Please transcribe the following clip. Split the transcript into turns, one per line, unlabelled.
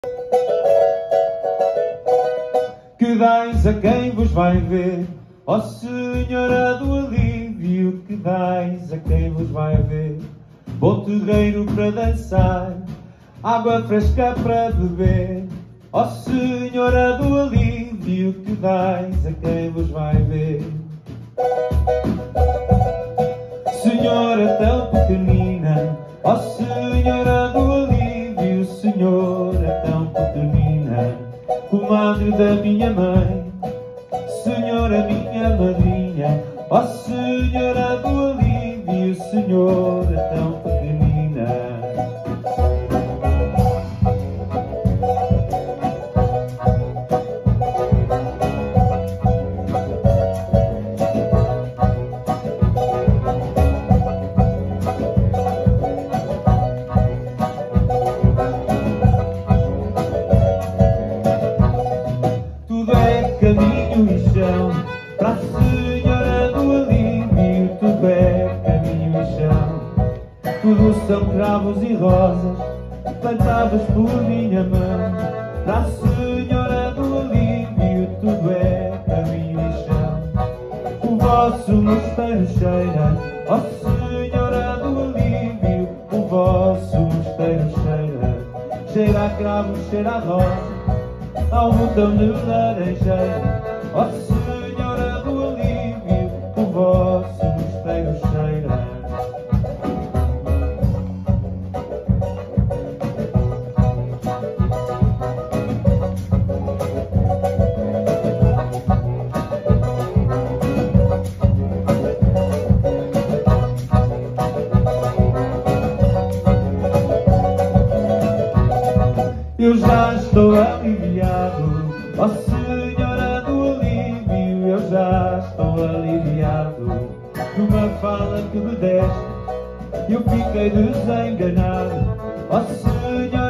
Que dais a quem vos vai ver, ó Senhora do alívio, que dais a quem vos vai ver. Bom terreiro para dançar, água fresca para beber, ó Senhora do alívio, que dais a quem vos vai ver. Senhora tão pequenina, ó Senhora do alívio, Senhora tão pequenina, comadre da minha mãe, Senhora minha madrinha, ó Senhora do alívio, Senhora tão pequenina. Caminho e chão, para a Senhora do alívio, tudo é caminho e chão. Tudo são cravos e rosas, plantados por minha mão. Para a Senhora do alívio, tudo é caminho e chão. O vosso mosteiro cheira, ó Senhora do alívio, o vosso mosteiro cheira. Cheira a cravo, cheira a rosa, ao botão de laranjeira, ó Senhora do alívio, o vosso mosteiro cheira. Eu já estou aliviado, ó Senhora do alívio, eu já estou aliviado. Numa fala que me deste, eu fiquei desenganado, ó Senhora